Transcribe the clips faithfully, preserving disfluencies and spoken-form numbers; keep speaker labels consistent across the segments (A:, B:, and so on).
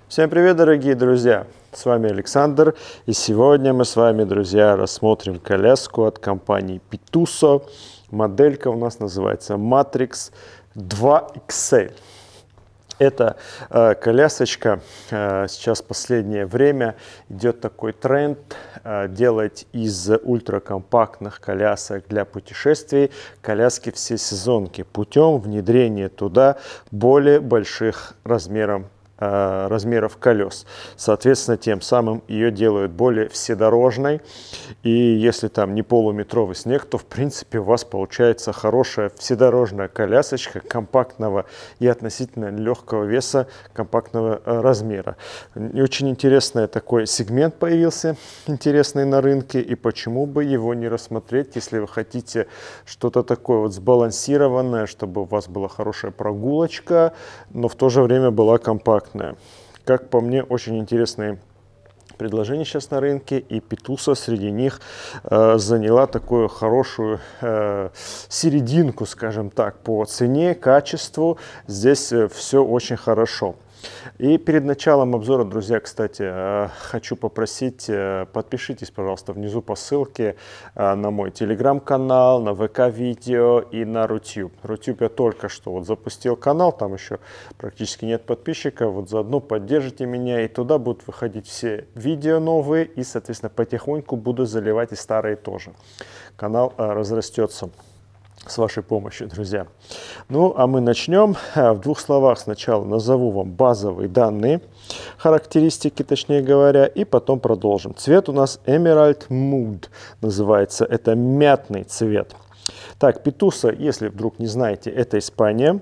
A: Всем привет, дорогие друзья! С вами Александр, и сегодня мы с вами, друзья, рассмотрим коляску от компании Pituso. Моделька у нас называется Matrix два икс эль. Эта э, колясочка э, сейчас в последнее время идет такой тренд э, делать из ультракомпактных колясок для путешествий коляски всесезонки путем внедрения туда более больших размеров размеров колес. Соответственно, тем самым ее делают более вседорожной. И если там не полуметровый снег, то в принципе у вас получается хорошая вседорожная колясочка компактного и относительно легкого веса, компактного размера. И очень интересный такой сегмент появился, интересный на рынке. И почему бы его не рассмотреть, если вы хотите что-то такое вот сбалансированное, чтобы у вас была хорошая прогулочка, но в то же время была компактная. Как по мне, очень интересные предложения сейчас на рынке, и Pituso среди них э, заняла такую хорошую э, серединку, скажем так, по цене, качеству. Здесь э, все очень хорошо. И перед началом обзора, друзья, кстати, э, хочу попросить, э, подпишитесь, пожалуйста, внизу по ссылке э, на мой телеграм-канал, на вэ ка-видео и на Рутюб. Рутюб я только что вот запустил канал, там еще практически нет подписчиков. Вот заодно поддержите меня, и туда будут выходить все видео новые, и, соответственно, потихоньку буду заливать и старые тоже. Канал э, разрастется с вашей помощью, друзья. Ну, а мы начнем. В двух словах сначала назову вам базовые данные, характеристики, точнее говоря, и потом продолжим. Цвет у нас Emerald Mood называется. Это мятный цвет. Так, Pituso, если вдруг не знаете, это Испания.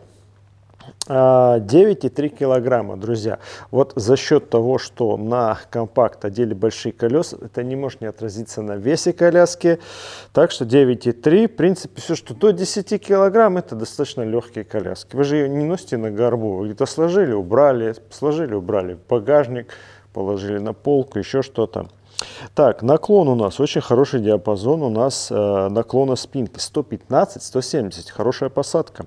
A: девять и три килограмма, друзья. Вот за счет того, что на компакт одели большие колеса, это не может не отразиться на весе коляски. Так что девять и три, в принципе, все, что до десяти килограмм, это достаточно легкие коляски. Вы же ее не носите на горбу. Вы где-то сложили, убрали, сложили, убрали в багажник, положили на полку, еще что-то. Так, наклон у нас очень хороший диапазон, у нас э, наклона спинки сто пятнадцать — сто семьдесят, хорошая посадка.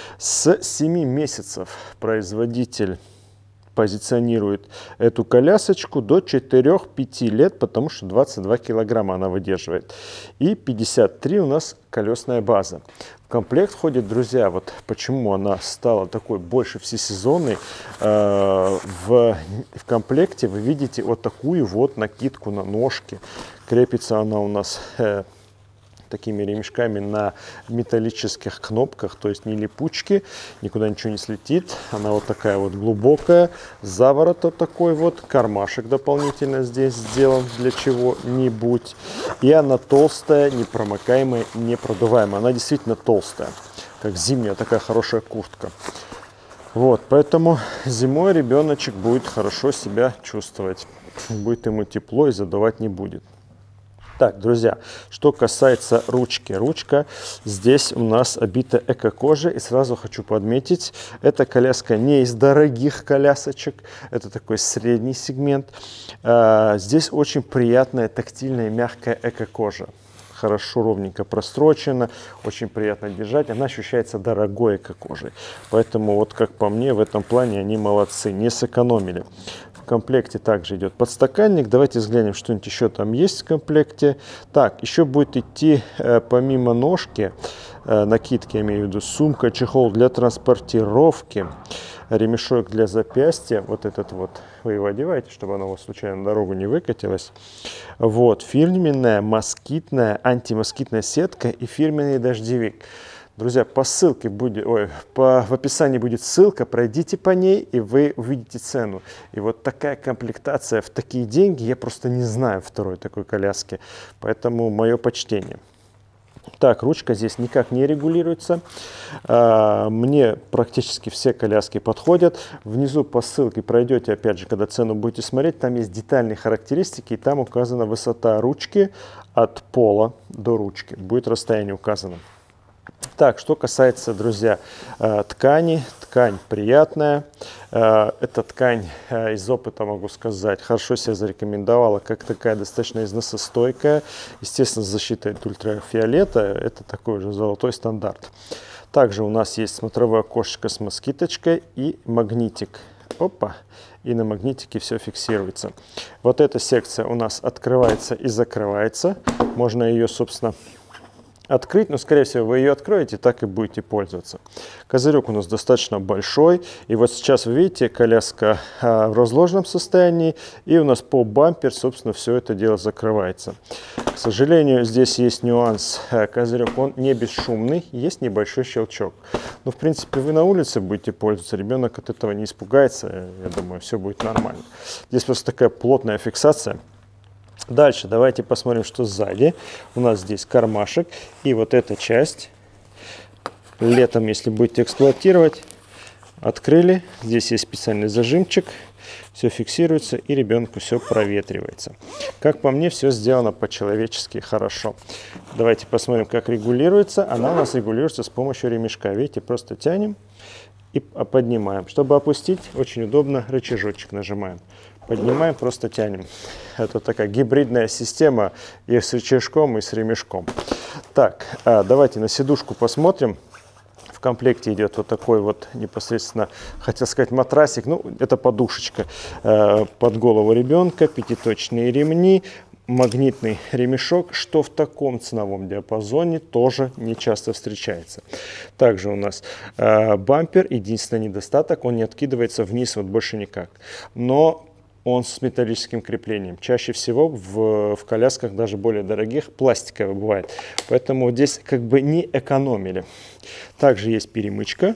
A: С семи месяцев производитель позиционирует эту колясочку до четырёх-пяти лет, потому что двадцать два килограмма она выдерживает. И пятьдесят три у нас колесная база. В комплект входит, друзья, вот почему она стала такой больше всесезонной. Э, в, в комплекте вы видите вот такую вот накидку на ножки. Крепится она у нас э, такими ремешками на металлических кнопках, то есть не липучки, никуда ничего не слетит. Она вот такая вот глубокая, заворот вот такой вот, кармашек дополнительно здесь сделан для чего-нибудь. И она толстая, непромокаемая, непродуваемая. Она действительно толстая, как зимняя такая хорошая куртка. Вот, поэтому зимой ребеночек будет хорошо себя чувствовать. Будет ему тепло и задувать не будет. Так, друзья, что касается ручки. Ручка здесь у нас обита эко-кожей. И сразу хочу подметить, эта коляска не из дорогих колясочек. Это такой средний сегмент. А, здесь очень приятная тактильная мягкая эко-кожа. Хорошо, ровненько прострочена, очень приятно держать. Она ощущается дорогой эко-кожей. Поэтому, вот как по мне, в этом плане они молодцы, не сэкономили. В комплекте также идет подстаканник. Давайте взглянем, что-нибудь еще там есть в комплекте. Так, еще будет идти э, помимо ножки, э, накидки, я имею в виду, сумка, чехол для транспортировки, ремешок для запястья. Вот этот вот вы его одеваете, чтобы оно у вас случайно на дорогу не выкатилось. Вот, фирменная москитная, антимоскитная сетка и фирменный дождевик. Друзья, по ссылке будет, ой, по, в описании будет ссылка, пройдите по ней, и вы увидите цену. И вот такая комплектация в такие деньги, я просто не знаю второй такой коляски, поэтому мое почтение. Так, ручка здесь никак не регулируется. А, мне практически все коляски подходят. Внизу по ссылке пройдете, опять же, когда цену будете смотреть, там есть детальные характеристики, и там указана высота ручки от пола до ручки. Будет расстояние указано. Так, что касается, друзья, ткани. Ткань приятная. Эта ткань, из опыта могу сказать, хорошо себя зарекомендовала, как такая достаточно износостойкая. Естественно, с защитой от ультрафиолета. Это такой же золотой стандарт. Также у нас есть смотровое окошечко с москиточкой и магнитик опа, и на магнитике все фиксируется. Вот эта секция у нас открывается и закрывается. Можно ее, собственно, открыть, но, скорее всего, вы ее откроете, так и будете пользоваться. Козырек у нас достаточно большой, и вот сейчас вы видите, коляска а, в разложенном состоянии, и у нас по бампер, собственно, все это дело закрывается. К сожалению, здесь есть нюанс, козырек, он не бесшумный, есть небольшой щелчок. Но, в принципе, вы на улице будете пользоваться, ребенок от этого не испугается, я думаю, все будет нормально. Здесь просто такая плотная фиксация. Дальше давайте посмотрим, что сзади. У нас здесь кармашек. И вот эта часть, летом, если будете эксплуатировать, открыли. Здесь есть специальный зажимчик. Все фиксируется, и ребенку все проветривается. Как по мне, все сделано по-человечески хорошо. Давайте посмотрим, как регулируется. Она у нас регулируется с помощью ремешка. Видите, просто тянем и поднимаем. Чтобы опустить, очень удобно, рычажочек нажимаем. Поднимаем, просто тянем. Это такая гибридная система и с рычажком, и с ремешком. Так, давайте на сидушку посмотрим. В комплекте идет вот такой вот непосредственно, хотел сказать, матрасик. Ну, это подушечка под голову ребенка, пятиточные ремни, магнитный ремешок, что в таком ценовом диапазоне тоже не часто встречается. Также у нас э, бампер. Единственный недостаток, он не откидывается вниз, вот больше никак. Но он с металлическим креплением. Чаще всего в, в колясках, даже более дорогих, пластиковый бывает. Поэтому вот здесь как бы не экономили. Также есть перемычка.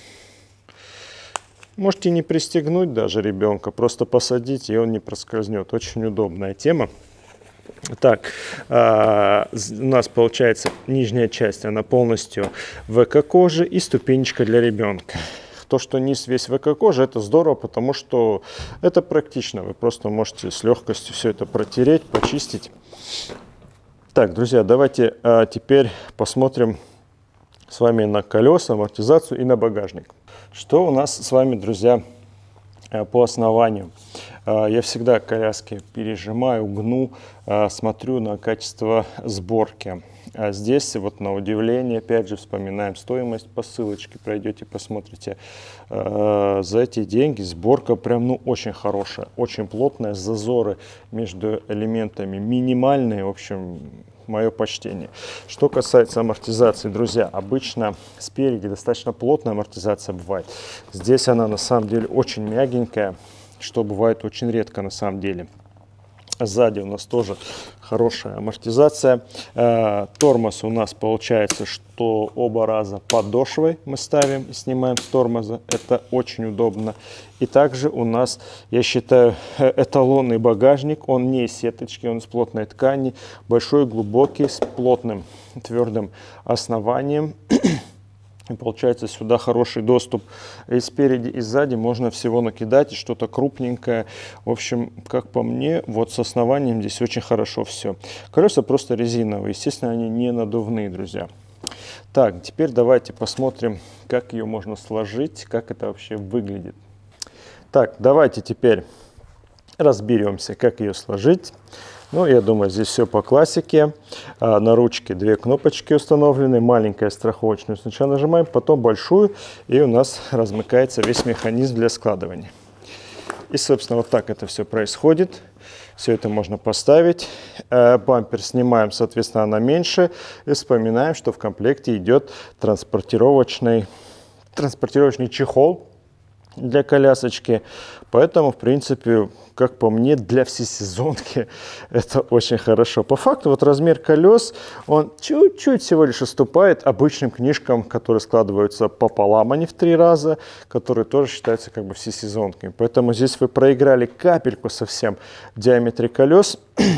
A: Можете не пристегнуть даже ребенка, просто посадить, и он не проскользнет. Очень удобная тема. Так, а, у нас получается нижняя часть, она полностью в эко-коже и ступенечка для ребенка. То, что низ весь в эко-коже, это здорово, потому что это практично. Вы просто можете с легкостью все это протереть, почистить. Так, друзья, давайте а, теперь посмотрим с вами на колеса, амортизацию и на багажник. Что у нас с вами, друзья, по основанию? Я всегда коляски пережимаю, гну, смотрю на качество сборки. А здесь, вот на удивление, опять же, вспоминаем стоимость по ссылочке, пройдете, посмотрите. За эти деньги сборка прям, ну, очень хорошая, очень плотная, зазоры между элементами минимальные, в общем, мое почтение. Что касается амортизации, друзья, обычно спереди достаточно плотная амортизация бывает. Здесь она на самом деле очень мягенькая, что бывает очень редко на самом деле. Сзади у нас тоже хорошая амортизация. Э, тормоз у нас получается, что оба раза подошвой мы ставим и снимаем с тормоза. Это очень удобно. И также у нас, я считаю, эталонный багажник. Он не из сеточки, он из плотной ткани. Большой, глубокий, с плотным твердым основанием. И получается, сюда хороший доступ и спереди, и сзади можно всего накидать, и что-то крупненькое. В общем, как по мне, вот с основанием здесь очень хорошо все. Колеса просто резиновые, естественно, они не надувные, друзья. Так, теперь давайте посмотрим, как ее можно сложить, как это вообще выглядит. Так, давайте теперь разберемся, как ее сложить. Ну, я думаю, здесь все по классике. А, на ручке две кнопочки установлены. Маленькая страховочную сначала нажимаем, потом большую. И у нас размыкается весь механизм для складывания. И, собственно, вот так это все происходит. Все это можно поставить. А, бампер снимаем, соответственно, она меньше. И вспоминаем, что в комплекте идет транспортировочный, транспортировочный чехол для колясочки. Поэтому, в принципе, как по мне, для всесезонки это очень хорошо. По факту, вот размер колес, он чуть-чуть всего лишь уступает обычным книжкам, которые складываются пополам, а не в три раза, которые тоже считаются как бы всесезонками. Поэтому здесь вы проиграли капельку совсем в диаметре колес,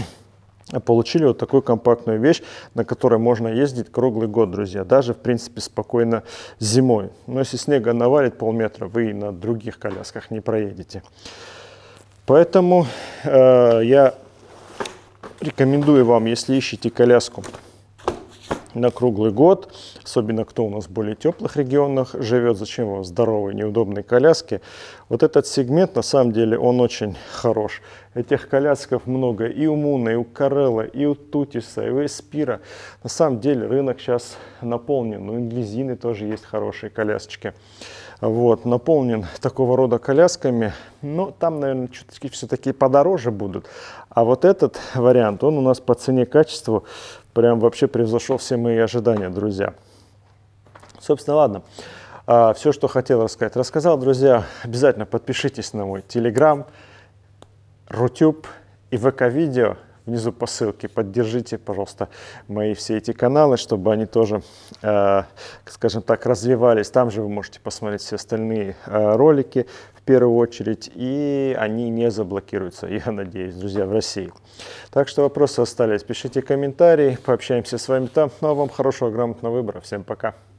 A: получили вот такую компактную вещь, на которой можно ездить круглый год, друзья. Даже, в принципе, спокойно зимой. Но если снега навалит полметра, вы и на других колясках не проедете. Поэтому э, я рекомендую вам, если ищете коляску на круглый год, особенно кто у нас в более теплых регионах живет, зачем вам здоровые, неудобные коляски. Вот этот сегмент, на самом деле, он очень хорош. Этих колясков много и у Муна, и у Карелла, и у Тутиса, и у Эспира. На самом деле рынок сейчас наполнен, но и Глизины тоже есть хорошие колясочки. вот, наполнен такого рода колясками. Но там, наверное, чуть-чуть все-таки подороже будут. А вот этот вариант, он у нас по цене-качеству прям вообще превзошел все мои ожидания, друзья. Собственно, ладно. А, все, что хотел рассказать, рассказал, друзья. Обязательно подпишитесь на мой Telegram, Рутюб и ВК-видео. Внизу по ссылке поддержите, пожалуйста, мои все эти каналы, чтобы они тоже, э, скажем так, развивались. Там же вы можете посмотреть все остальные э, ролики в первую очередь, и они не заблокируются, я надеюсь, друзья, в России. Так что вопросы остались, пишите комментарии, пообщаемся с вами там. Ну а вам хорошего, грамотного выбора. Всем пока.